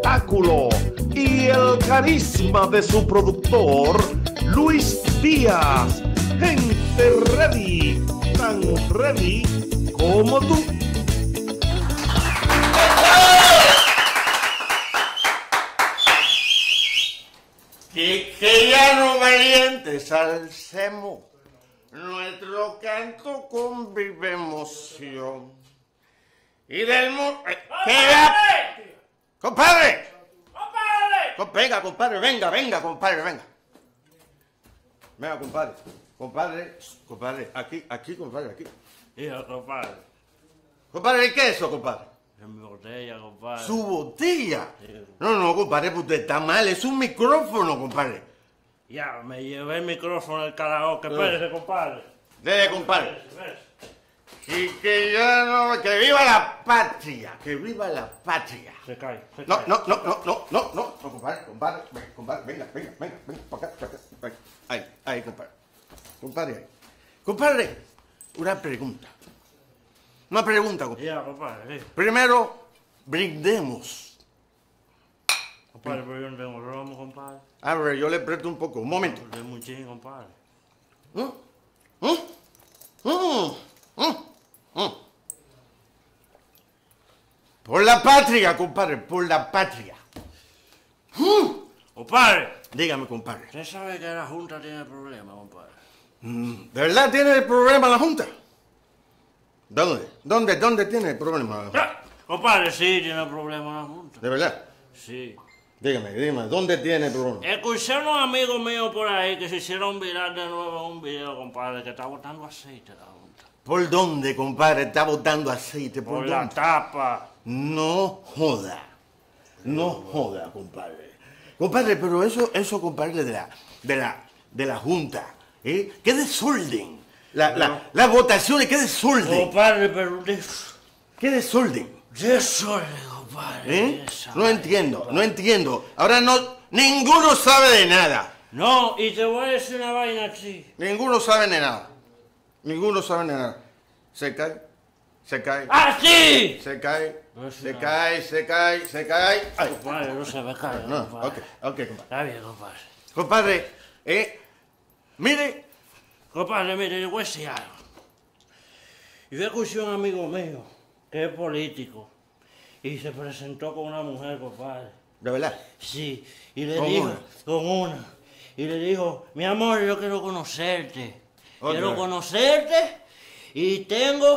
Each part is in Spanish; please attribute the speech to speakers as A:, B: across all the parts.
A: espectáculo y el carisma de su productor, Luis Díaz. Gente ready, tan ready como tú.
B: Que ya no valientes, alcemos nuestro canto con viva emoción. Y del mundo...
C: ¡Compadre!
B: ¡Compadre!
C: ¡Compadre!
B: Venga, compadre, venga, compadre, venga. Venga, compadre. Compadre, aquí, compadre, aquí.
C: Hijo, compadre.
B: Compadre, ¿qué es eso, compadre?
C: Es mi botella, compadre.
B: ¿Su botella? No, compadre, pues usted está mal, es un micrófono, compadre.
C: Ya, me llevé el micrófono al karaoke. Espérese, compadre.
B: Dele, compadre.
C: Espérese.
B: Y que ya no... ¡Que viva la patria! ¡Que viva la patria!
C: Se cae.
B: No, compadre, venga, para acá. Ahí, compadre. Compadre, una pregunta, compadre.
C: Ya, compadre, sí.
B: Primero, brindemos.
C: Compadre, pero yo no tengo romo, compadre.
B: A ver, yo le presto un poco, un momento.
C: Es muy ching, compadre.
B: Por la patria, compadre, por la patria.
C: Compadre,
B: Dígame, compadre.
C: usted sabe que la Junta tiene problemas, compadre.
B: ¿De verdad tiene el problema la Junta? ¿Dónde tiene el problema?
C: Compadre, sí, tiene problemas la Junta.
B: ¿De verdad?
C: Sí.
B: Dígame, ¿dónde tiene el problema?
C: Escuché a unos amigos míos por ahí que se hicieron viral de nuevo en un video, compadre, que está botando aceite la Junta.
B: ¿Por dónde, compadre, está botando aceite?
C: Por la tapa.
B: No joda, compadre. Compadre, pero eso compadre, de la Junta, ¿eh? ¡Qué desorden! Las votaciones, ¡qué desorden!
C: Compadre, pero...
B: ¡Qué desorden!
C: Desorden, compadre.
B: No entiendo. Ahora ninguno sabe de nada.
C: No, y te voy a decir una vaina así.
B: Ninguno sabe de nada. Se cae.
C: ¡Ah, sí!
B: Se cae. Ay.
C: Compadre, no se me cae.
B: No,
C: compadre.
B: ok, compadre.
C: Está bien, compadre.
B: Compadre, mire.
C: Compadre, mire, yo voy a decir algo. Yo escuché a un amigo mío que es político y se presentó con una mujer, compadre.
B: ¿De verdad?
C: Sí, y le
B: ¿Con
C: dijo,
B: una?
C: con una, y le dijo, mi amor, yo quiero conocerte.
B: Otra.
C: Quiero conocerte y tengo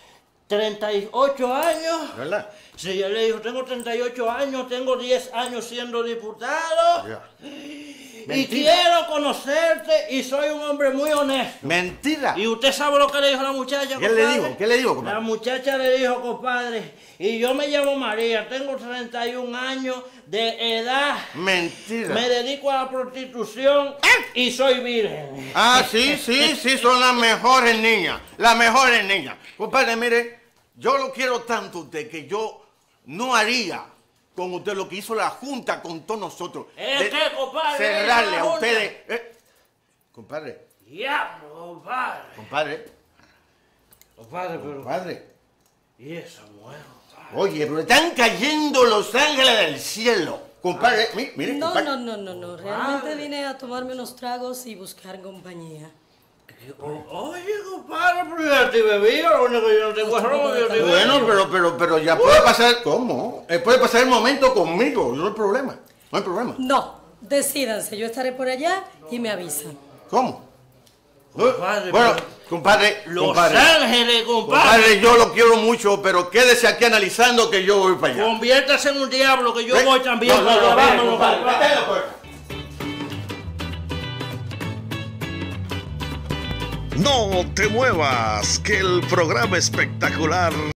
C: 38 años.
B: ¿Verdad?
C: Sí, él le dijo, tengo 38 años, tengo 10 años siendo diputado.
B: Ya.
C: Y
B: Mentira.
C: quiero conocerte y soy un hombre muy honesto.
B: Mentira.
C: ¿Y usted sabe lo que le dijo la muchacha,
B: ¿Qué
C: compadre?
B: le dijo,
C: La
B: compadre?
C: muchacha le dijo, compadre, y yo me llamo María, tengo 31 años de edad,
B: Mentira.
C: me dedico a la prostitución y soy virgen.
B: Ah, sí, son las mejores niñas. Compadre, mire, yo lo quiero tanto a usted que yo no haría con usted lo que hizo la Junta con todos nosotros.
C: ¿Es qué, compadre?
B: Cerrarle
C: ¿Es
B: a
C: la
B: ustedes. Compadre,
C: Diablo, compadre.
B: compadre,
C: Compadre, pero... ¿Y esa mujer, compadre?
B: Oye, pero están cayendo los ángeles del cielo. Compadre, mire,
D: No,
B: compadre.
D: no. Realmente vine a tomarme unos tragos y buscar compañía.
C: Oye, compadre, pero ya te bebía, lo único que yo no tengo es romo, yo te
B: Bueno,
C: bebía.
B: pero ya puede pasar. ¿Cómo? Puede pasar el momento conmigo, no hay problema.
D: No, decídanse, yo estaré por allá y me avisan.
B: ¿Cómo?
C: Compadre,
B: Bueno,
C: pero-
B: compadre,
C: Los Ángeles, compadre.
B: compadre, yo lo quiero mucho, pero quédese aquí analizando que yo voy para allá.
C: Conviértase en un diablo, que yo
B: Ven.
C: voy también.
B: No,
C: para allá,
B: ven,
C: vámonos,
B: compadre,
C: compadre.
B: vete a la puerta.
A: No te muevas, que el programa espectacular